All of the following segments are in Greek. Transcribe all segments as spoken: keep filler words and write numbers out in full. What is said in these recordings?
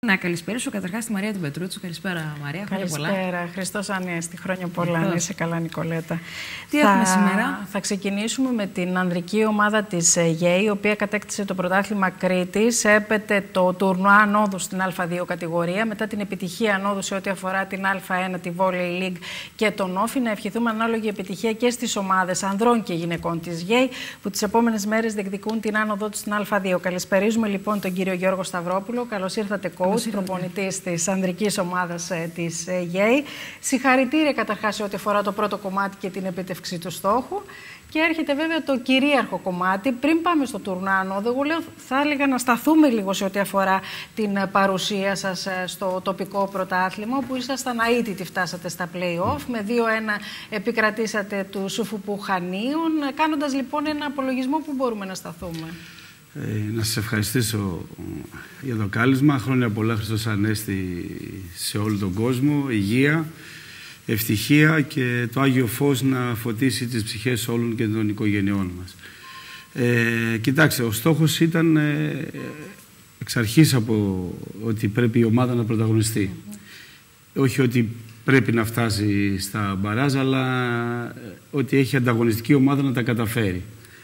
Να καλησπέρισω καταρχάς τη Μαρία την Πετρούτσου. Καλησπέρα, Μαρία. Καλησπέρα. Χριστός Ανέστη. Χρόνια πολλά. Να είσαι καλά, Νικολέτα. Τι θα... έχουμε σήμερα? Θα ξεκινήσουμε με την ανδρική ομάδα της ΓΕΗ, η οποία κατέκτησε το πρωτάθλημα Κρήτης. Έπεται το τουρνουά ανόδου στην Α δύο κατηγορία. Μετά την επιτυχία ανόδου σε ό,τι αφορά την Α1, τη Volley League και τον Όφη. Να ευχηθούμε ανάλογη επιτυχία και στις ομάδες ανδρών και γυναικών της ΓΕΗ, που τις επόμενες μέρες διεκδικούν την άνοδό του στην Α δύο. Καλησπερίζουμε λοιπόν τον κύριο Γιώργο Σταυρόπουλο. Καλώς ήρθατε, coach, προπονητής της ανδρικής ομάδας ε, της ε, ΓΕΗ. Συγχαρητήρια καταρχάς σε ό,τι αφορά το πρώτο κομμάτι και την επίτευξη του στόχου. Και έρχεται βέβαια το κυρίαρχο κομμάτι. Πριν πάμε στο τουρνουά ανόδου, εγώ λέω, θα έλεγα να σταθούμε λίγο σε ό,τι αφορά την παρουσία σας στο τοπικό πρωτάθλημα, όπου ήσασταν αίτητοι, φτάσατε στα play-off. Με δύο ένα επικρατήσατε του Σουφουπού Χανίων. Κάνοντας λοιπόν ένα απολογισμό, που μπορούμε να σταθούμε? Ε, να σας ευχαριστήσω για το κάλεσμα. Χρόνια πολλά, Χριστός Ανέστη, σε όλο τον κόσμο. Υγεία, ευτυχία και το Άγιο Φως να φωτίσει τις ψυχές όλων και των οικογενειών μας. Ε, κοιτάξτε, ο στόχος ήταν ε, εξ αρχής από ότι πρέπει η ομάδα να πρωταγωνιστεί. Mm-hmm. Όχι ότι πρέπει να φτάσει στα μπαράζ, αλλά ότι έχει ανταγωνιστική ομάδα να τα καταφέρει.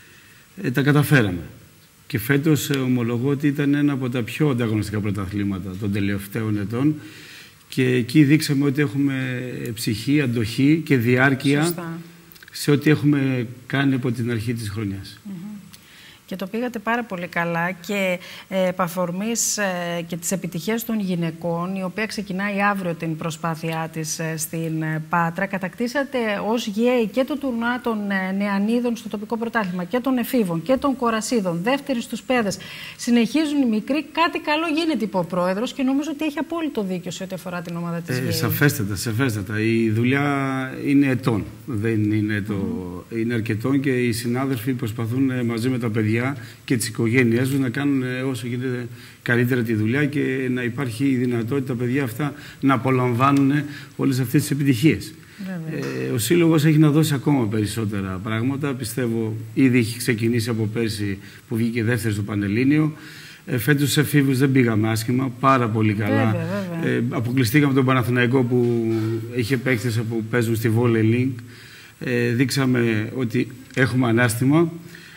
Ε, τα καταφέραμε. Και φέτος ε, ομολογώ ότι ήταν ένα από τα πιο ανταγωνιστικά πρωταθλήματα των τελευταίων ετών. Και εκεί δείξαμε ότι έχουμε ψυχή, αντοχή και διάρκεια. Σωστά. Σε ό,τι έχουμε κάνει από την αρχή της χρονιάς. Mm-hmm. Και το πήγατε πάρα πολύ καλά και ε, επαφορμής ε, και τις επιτυχίες των γυναικών, η οποία ξεκινάει αύριο την προσπάθειά της ε, στην ε, Πάτρα. Κατακτήσατε ως ΓΕΗ και το τουρνουά των ε, νεανίδων στο τοπικό πρωτάθλημα και των εφήβων και των κορασίδων, δεύτεροι στους παιδες. Συνεχίζουν οι μικροί. Κάτι καλό γίνεται, είπε ο πρόεδρος, και νομίζω ότι έχει απόλυτο δίκιο σε ό,τι αφορά την ομάδα της ε, ΓΕΗ. Σαφέστατα, σαφέστατα. Η δουλειά είναι ετών. Δεν είναι, το... mm. είναι αρκετών και οι συνάδελφοι προσπαθούν μαζί με τα παιδιά και τις οικογένειές τους να κάνουν όσο γίνεται καλύτερα τη δουλειά και να υπάρχει η δυνατότητα τα παιδιά αυτά να απολαμβάνουν όλες αυτές τις επιτυχίες. Ε, ο Σύλλογος έχει να δώσει ακόμα περισσότερα πράγματα. Πιστεύω ήδη έχει ξεκινήσει από πέρσι που βγήκε δεύτερη στο Πανελλήνιο. Ε, φέτος στους εφήβους δεν πήγαμε άσχημα, πάρα πολύ καλά. Βέβαια, βέβαια. Ε, αποκλειστήκαμε τον Παναθηναϊκό που είχε παίκτες που παίζουν στη Volley League. Ε, δείξαμε ότι έχουμε ανάστημα.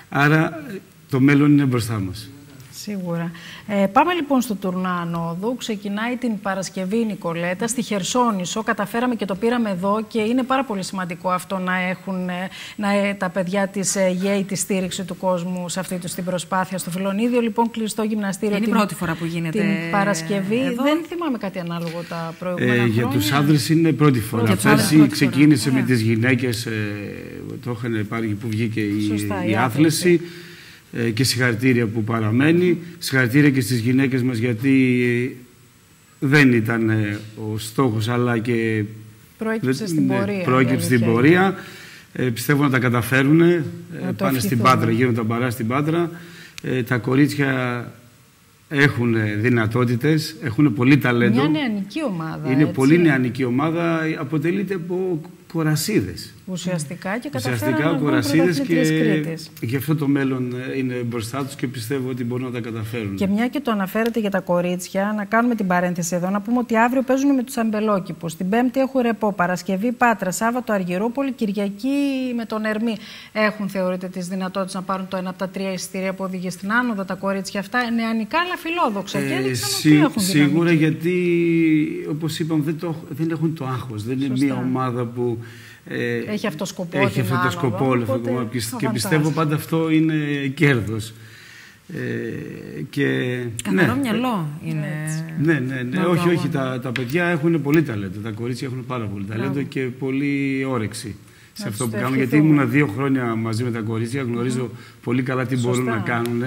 Άρα το μέλλον είναι μπροστά μας. Σίγουρα. Ε, πάμε λοιπόν στο τουρνουά ανόδου. Ξεκινάει την Παρασκευή, Νικολέτα, στη Χερσόνησο. Καταφέραμε και το πήραμε εδώ και είναι πάρα πολύ σημαντικό αυτό να έχουν να, τα παιδιά της ΓΕΗ τη στήριξη του κόσμου σε αυτή τους την προσπάθεια. Στο Φιλονίδιο, λοιπόν, κλειστό γυμναστήριο. Είναι η πρώτη φορά που γίνεται την Παρασκευή. Εδώ. Δεν θυμάμαι κάτι ανάλογο τα προηγούμενα ε, χρόνια. Για τους άντρες είναι η πρώτη φορά. Πέρσι ξεκίνησε φορά. με τις γυναίκες. Ε, το είχαν πάρει που βγήκε η, Σωστά, η, η άθληση. Και συγχαρητήρια που παραμένει, συγχαρητήρια και στις γυναίκες μας, γιατί δεν ήταν ο στόχος, αλλά και προέκυψε στην πορεία. Προέκυψε στην πορεία. Ε, πιστεύω να τα καταφέρουν, να πάνε στην Πάτρα, γίνονται τα μπαρά στην Πάτρα. Ε, τα κορίτσια έχουν δυνατότητες, έχουν πολύ ταλέντο. Μια νεανική ομάδα. Είναι έτσι. πολύ νεανική ομάδα, αποτελείται από κορασίδες. Ουσιαστικά και καταφέραν Ουσιαστικά να κορασίδες και Κρήτης. Γι' αυτό το μέλλον είναι μπροστά τους και πιστεύω ότι μπορούν να τα καταφέρουν. Και μια και το αναφέρετε για τα κορίτσια, να κάνουμε την παρένθεση εδώ, να πούμε ότι αύριο παίζουν με τους αμπελόκηπους. Την Πέμπτη έχουν ρεπό, Παρασκευή Πάτρα, Σάββατο Αργυρούπολη, Κυριακή με τον Ερμή. Έχουν, θεωρείτε, τις δυνατότητες να πάρουν το ένα από τα τρία εισιτήρια που οδηγεί στην άνοδο τα κορίτσια αυτά. Νεανικά αλλά φιλόδοξα. Ε, και έδειξαν σι, ότι έχουν σίγουρα δυναμική. Γιατί, όπως είπαμε, δεν, το, δεν έχουν το άγχος. Δεν είναι Σωστά. μια ομάδα που. Ε, έχει αυτό σκοπό, έχει αυτό το σκοπό όλο αυτό το και πιστεύω πάντα αυτό είναι κέρδος. Ε, και, Καθαρό ναι, μυαλό είναι. Ναι, ναι, ναι. όχι, όχι. Τα, τα παιδιά έχουν πολύ ταλέντο. Τα κορίτσια έχουν πάρα πολύ ταλέντο και πολύ όρεξη σε να αυτό που κάνουν. Γιατί ήμουνα δύο χρόνια μαζί με τα κορίτσια, γνωρίζω mm-hmm. πολύ καλά τι Σωστά. μπορούν να κάνουν.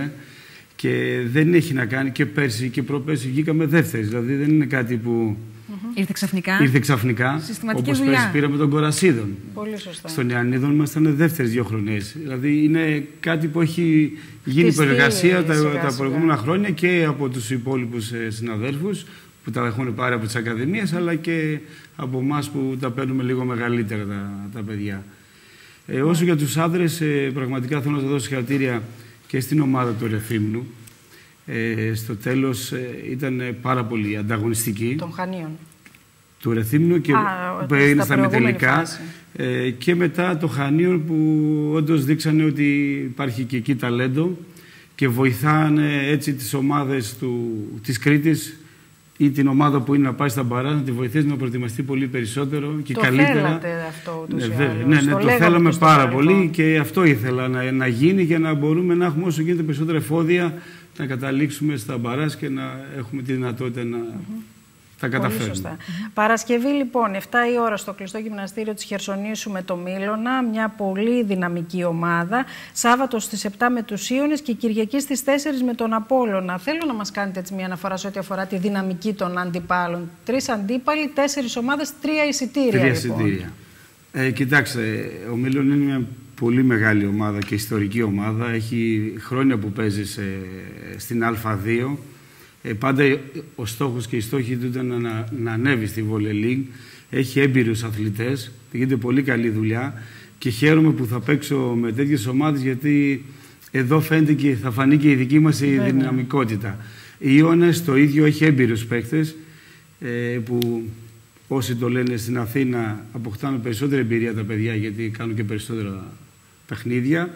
Και δεν έχει να κάνει και πέρσι και προπέρσι βγήκαμε δεύτεροι. Δηλαδή δεν είναι κάτι που. Mm-hmm. Ήρθε ξαφνικά. Ήρθε ξαφνικά. Όπως πέρσι πήραμε τον Κορασίδων. Πολύ σωστά. Στον Νεανίδων ήμασταν δεύτερες δύο χρονιές. Δηλαδή είναι κάτι που έχει γίνει προεργασία τα, τα προηγούμενα χρόνια και από τους υπόλοιπους συναδέλφους που τα έχουν πάρει από τις ακαδημίες, αλλά και από εμάς που τα παίρνουμε λίγο μεγαλύτερα τα, τα παιδιά. Ε, όσο για τους άντρες, ε, πραγματικά θέλω να σας δώσω συγχαρητήρια και στην ομάδα του Ρεφίμνου. Ε, στο τέλος ε, ήταν πάρα πολύ ανταγωνιστική. Των Χανίων. Του Ρεθύμνου και Α, που έγινε στα μετελικά. Ε, και μετά το Χανίων που όντως δείξανε ότι υπάρχει και εκεί ταλέντο και βοηθάνε έτσι τις ομάδες του, της Κρήτης ή την ομάδα που είναι να πάει στα μπαράζ να τη βοηθήσει να προετοιμαστεί πολύ περισσότερο και το καλύτερα. Το θέλατε αυτό ούτως ή ναι, άλλως. Ναι, ναι, το, το θέλαμε πάρα πολύ και αυτό ήθελα να, να γίνει για να μπορούμε να έχουμε όσο γίνεται περισσότερα εφόδια να καταλήξουμε στα μπαράζ και να έχουμε τη δυνατότητα να mm-hmm. τα καταφέρουμε. Πολύ σωστά. Mm-hmm. Παρασκευή λοιπόν, επτά η ώρα στο κλειστό γυμναστήριο της Χερσονήσου με το Μήλωνα, μια πολύ δυναμική ομάδα. Σάββατο στις επτά με τους Ίωνες και Κυριακή στις τέσσερις με τον Απόλλωνα. Θέλω να μας κάνετε έτσι μια αναφορά σε ό,τι αφορά τη δυναμική των αντιπάλων. Τρεις αντίπαλοι, τέσσερις ομάδες, τρία εισιτήρια. Τρία λοιπόν. εισιτήρια. Ε, κοιτάξτε, ο Μήλωνα είναι μια πολύ μεγάλη ομάδα και ιστορική ομάδα. Έχει χρόνια που παίζει σε, στην Α δύο. Ε, πάντα ο στόχος και η στόχη του ήταν να, να ανέβει στη Volley League. Έχει έμπειρους αθλητές, γίνεται πολύ καλή δουλειά και χαίρομαι που θα παίξω με τέτοιες ομάδες γιατί εδώ φαίνεται και θα φανεί και η δική μας η δυναμικότητα. Οι Ιώνες το ίδιο έχει έμπειρους παίκτες ε, που όσοι το λένε στην Αθήνα αποκτάνε περισσότερη εμπειρία τα παιδιά γιατί κάνουν και περισσότερα παιχνίδια,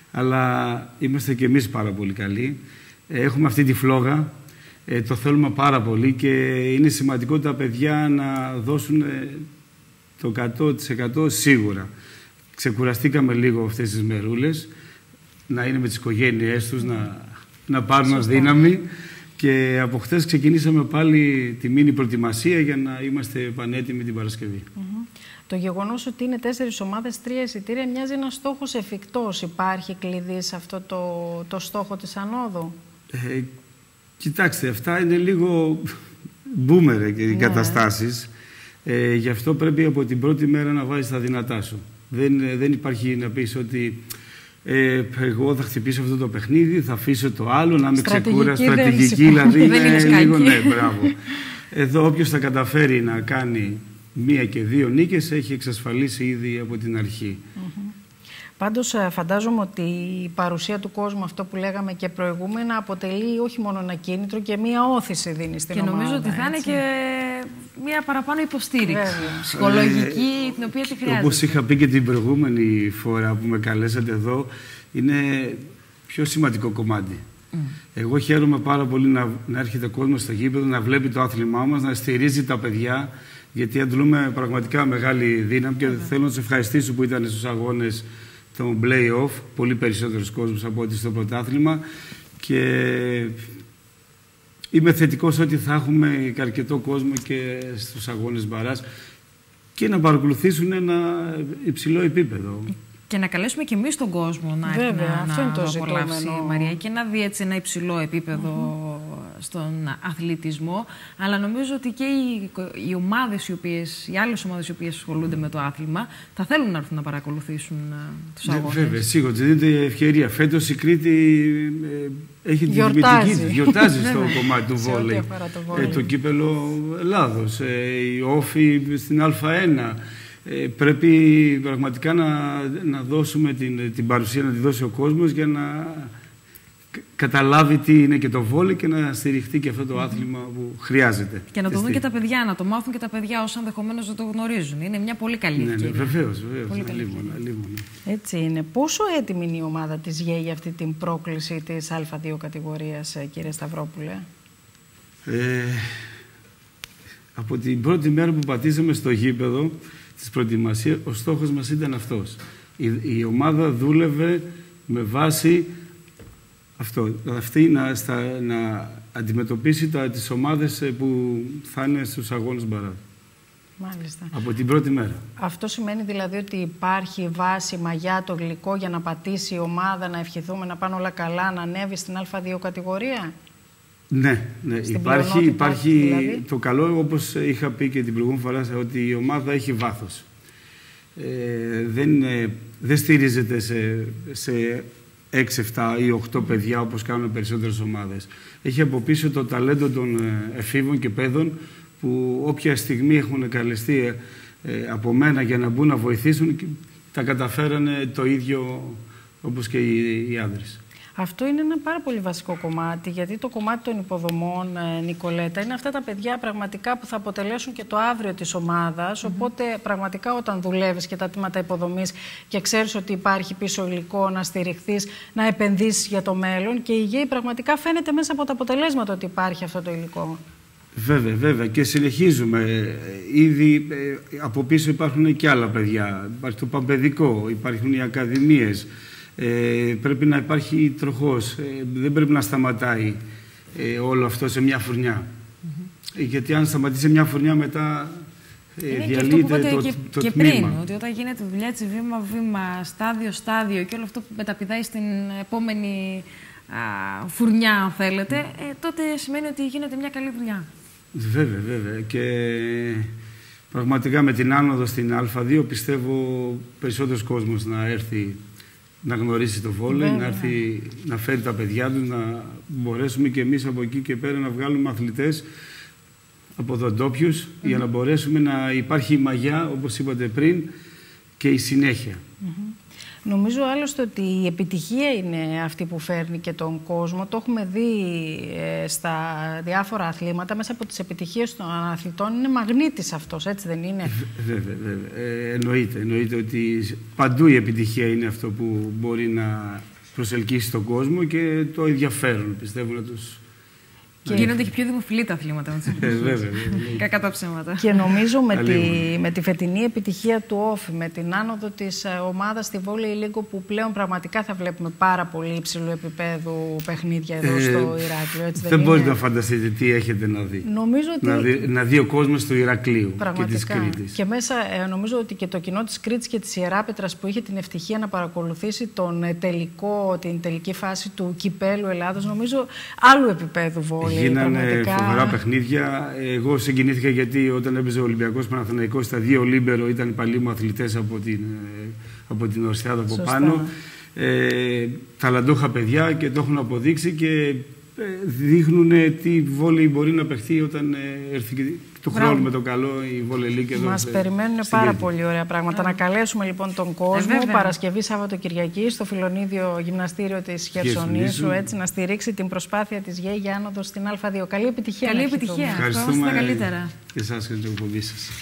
αλλά είμαστε και εμείς πάρα πολύ καλοί. Ε, έχουμε αυτή τη φλόγα. Ε, το θέλουμε πάρα πολύ και είναι σημαντικό τα παιδιά να δώσουν το εκατό τοις εκατό σίγουρα. Ξεκουραστήκαμε λίγο αυτές τις μερούλες, να είναι με τις οικογένειές τους, να, να πάρουν ως δύναμη και από χτες ξεκινήσαμε πάλι τη μίνι προετοιμασία για να είμαστε πανέτοιμοι την Παρασκευή. Mm-hmm. Το γεγονός ότι είναι τέσσερις ομάδες, τρία εισιτήρια, μοιάζει ένας στόχος εφικτός. Υπάρχει κλειδί σε αυτό το, το στόχο της ανόδου? Ε, Κοιτάξτε, αυτά είναι λίγο μπούμερ οι ναι. καταστάσεις. Ε, γι' αυτό πρέπει από την πρώτη μέρα να βάζεις τα δυνατά σου. Δεν, δεν υπάρχει να πεις ότι ε, εγώ θα χτυπήσω αυτό το παιχνίδι, θα αφήσω το άλλο, να είμαι ξεκούρα, στρατηγική, δηλαδή είναι λίγο ναι, μπράβο. Εδώ όποιος θα καταφέρει να κάνει μία και δύο νίκες έχει εξασφαλίσει ήδη από την αρχή. Mm-hmm. Πάντως φαντάζομαι ότι η παρουσία του κόσμου, αυτό που λέγαμε και προηγούμενα, αποτελεί όχι μόνο ένα κίνητρο και μία όθηση δίνει στην και ομάδα. Και νομίζω ότι θα έτσι. είναι και μία παραπάνω υποστήριξη Βέβαια. ψυχολογική, ε, την οποία τη χρειάζεται. Όπως είχα πει και την προηγούμενη φορά που με καλέσατε εδώ, είναι πιο σημαντικό κομμάτι. Mm. Εγώ χαίρομαι πάρα πολύ να, να έρχεται κόσμο στο γήπεδο, να βλέπει το άθλημά μας, να στηρίζει τα παιδιά, γιατί αντλούμε πραγματικά μεγάλη δύναμη και mm. θέλω να τους ευχαριστήσω που ήταν στους αγώνες το play-off, πολύ περισσότερος κόσμος από ό,τι στο πρωτάθλημα και είμαι θετικός ότι θα έχουμε αρκετό κόσμο και στους αγώνες μπαράζ και να παρακολουθήσουν ένα υψηλό επίπεδο. Και να καλέσουμε και εμείς τον κόσμο να Βέβαια, έρθει να, αυτό να είναι το απολαύσει, ζητούμενο. Μαρία, και να δει έτσι ένα υψηλό επίπεδο mm-hmm. στον αθλητισμό. Αλλά νομίζω ότι και οι, οι ομάδες, οι, οποίες, οι άλλες ομάδες οι οποίες ασχολούνται με το άθλημα θα θέλουν να έρθουν να παρακολουθήσουν τους ναι, αγώνες. Βέβαια, σίγουρα. Δίνεται ευκαιρία. Φέτος η Κρήτη ε, έχει την τιμητική της. Γιορτάζει στο κομμάτι του βόλεϊ. Το, ε, το κύπελο Ελλάδος, ε, η Όφη στην Α ένα. Ε, πρέπει πραγματικά να, να δώσουμε την, την παρουσία, να τη δώσει ο κόσμος για να καταλάβει τι είναι και το βόλεϊ και να στηριχτεί και αυτό το mm-hmm. άθλημα που χρειάζεται. Και να το δουν και τα παιδιά, να το μάθουν και τα παιδιά όσοι ενδεχομένως δεν το γνωρίζουν. Είναι μια πολύ καλή ναι, ευκαιρία. Ναι, βεβαίως, βεβαίως. Πολύ ναι, λίγο, ναι, λίγο, ναι. Έτσι είναι. Πόσο έτοιμη είναι η ομάδα της ΓΕΙ για αυτή την πρόκληση της Α δύο κατηγορίας, κύριε Σταυρόπουλε? Ε, από την πρώτη μέρα που πατήσαμε στο γήπεδο της προετοιμασίας, ο στόχος μας ήταν αυτός. Η, η ομάδα δούλευε με βάση αυτό, αυτή να, στα, να αντιμετωπίσει τα, τις ομάδες που θα είναι στους αγώνες μπαράζ. Μάλιστα. Από την πρώτη μέρα. Αυτό σημαίνει δηλαδή ότι υπάρχει βάση μαγιά το γλυκό για να πατήσει η ομάδα, να ευχηθούμε να πάνε όλα καλά, να ανέβει στην Α δύο κατηγορία? Ναι, ναι. Υπάρχει, υπάρχει δηλαδή το καλό, όπως είχα πει και την προηγούμενη φορά, ότι η ομάδα έχει βάθος. Ε, δεν, ε, δεν στηρίζεται σε, σε έξι, επτά ή οκτώ παιδιά όπως κάνουν περισσότερες ομάδες. Έχει από πίσω το ταλέντο των εφήβων και παιδών που όποια στιγμή έχουν καλεστεί ε, από μένα για να μπουν να βοηθήσουν, τα καταφέρανε το ίδιο όπως και οι, οι άντρες. Αυτό είναι ένα πάρα πολύ βασικό κομμάτι, γιατί το κομμάτι των υποδομών, Νικολέτα, είναι αυτά τα παιδιά πραγματικά που θα αποτελέσουν και το αύριο της ομάδας. Mm-hmm. Οπότε πραγματικά όταν δουλεύεις και τα τμήματα υποδομής και ξέρεις ότι υπάρχει πίσω υλικό να στηριχθείς, να επενδύσεις για το μέλλον, και η ΓΕΙ πραγματικά φαίνεται μέσα από τα αποτελέσματα ότι υπάρχει αυτό το υλικό. Βέβαια, βέβαια. Και συνεχίζουμε. Ήδη από πίσω υπάρχουν και άλλα παιδιά. Υπάρχει το παμπαιδικό, υπάρχουν οι ακαδημίες. Ε, πρέπει να υπάρχει τροχός. Ε, δεν πρέπει να σταματάει ε, όλο αυτό σε μια φουρνιά. Mm-hmm. ε, γιατί αν σταματήσει σε μια φουρνιά μετά ε, διαλύεται το, και, το και τμήμα. πριν, ότι όταν γίνεται δουλειά έτσι βήμα-βήμα, στάδιο-στάδιο και όλο αυτό που μεταπηδάει στην επόμενη α, φουρνιά, αν θέλετε, ε, τότε σημαίνει ότι γίνεται μια καλή δουλειά. Βέβαια, βέβαια. Και πραγματικά με την άνοδο στην Α δύο πιστεύω περισσότερος κόσμος να έρθει να γνωρίσει το βόλεϊ, να, έρθει, να φέρει τα παιδιά τους, να μπορέσουμε και εμείς από εκεί και πέρα να βγάλουμε αθλητές από εδώ ντόπιους, mm-hmm. για να μπορέσουμε να υπάρχει η μαγιά, όπως είπατε πριν, και η συνέχεια. Mm-hmm. Νομίζω άλλωστε ότι η επιτυχία είναι αυτή που φέρνει και τον κόσμο. Το έχουμε δει ε, στα διάφορα αθλήματα. Μέσα από τις επιτυχίες των αθλητών είναι μαγνήτης αυτός, έτσι δεν είναι? Βέβαια, βέβαια. Ε, εννοείται, εννοείται ότι παντού η επιτυχία είναι αυτό που μπορεί να προσελκύσει τον κόσμο και το ενδιαφέρον, πιστεύω, να τους... Και γίνονται και πιο δημοφιλή τα αθλήματα με τις επιτυχίες. Κακά τα ψέματα. Και νομίζω με τη, με τη φετινή επιτυχία του Όφη, με την άνοδο της ομάδας στη Βόλεϊ Λίγκο, που πλέον πραγματικά θα βλέπουμε πάρα πολύ υψηλού επίπεδου παιχνίδια εδώ ε, στο Ηράκλειο. Έτσι δεν δεν είναι? μπορείτε να φανταστείτε τι έχετε να δει. Νομίζω ότι... Να δει, να δει ο κόσμος του Ηρακλείου πραγματικά. Και της Κρήτης. Και μέσα ε, νομίζω ότι και το κοινό της Κρήτης και της Ιεράπετρας, που είχε την ευτυχία να παρακολουθήσει τον τελικό, την τελική φάση του Κυπέλου Ελλάδος, νομίζω άλλου επίπεδου βόλεϊ. Γίνανε πραγματικά... φοβερά παιχνίδια. Εγώ συγκινήθηκα γιατί όταν έπαιζε ο Ολυμπιακός Παναθηναϊκός, τα δύο λίμπερο ήταν οι παλιοί μου αθλητές από την, από την Ορσιάδα από Σωστά. πάνω. Ε, ταλαντούχα παιδιά και το έχουν αποδείξει και δείχνουν τι βόλεϊ μπορεί να παιχθεί όταν έρθει του χρόνου με το καλό η Βόλεϊ Λίγκο. Μας περιμένουν πάρα Κρήτη. πολύ ωραία πράγματα. Yeah. Να καλέσουμε λοιπόν τον κόσμο ε, Παρασκευή Σαββατοκυριακή στο Φιλονίδιο Γυμναστήριο της Χερσονήσου, έτσι, να στηρίξει την προσπάθεια της ΓΕΙ για άνοδο στην Α δύο. Καλή επιτυχία. Καλή επιτυχία. Ευχαριστούμε τα καλύτερα. Και εσάς και την εκπομπή σας.